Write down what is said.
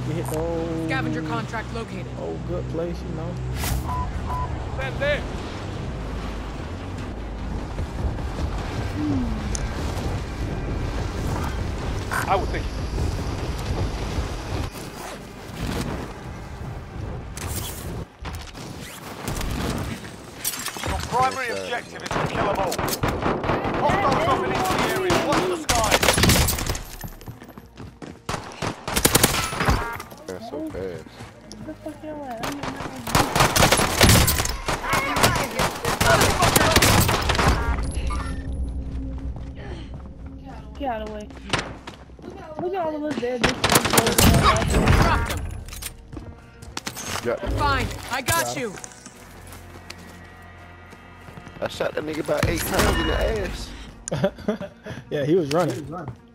You hit the old Scavenger contract located. old good place, you know. Stand there. I would think. Your primary objective is to kill them all. Hostiles dropping into the area. Watch the skies. They're so fast. Where the fuck y'all at? Get out of the way. Look at all of us dead. Dropped him. Yeah. Fine. I got you. I shot that nigga about 8 times in the ass. Yeah, he was running.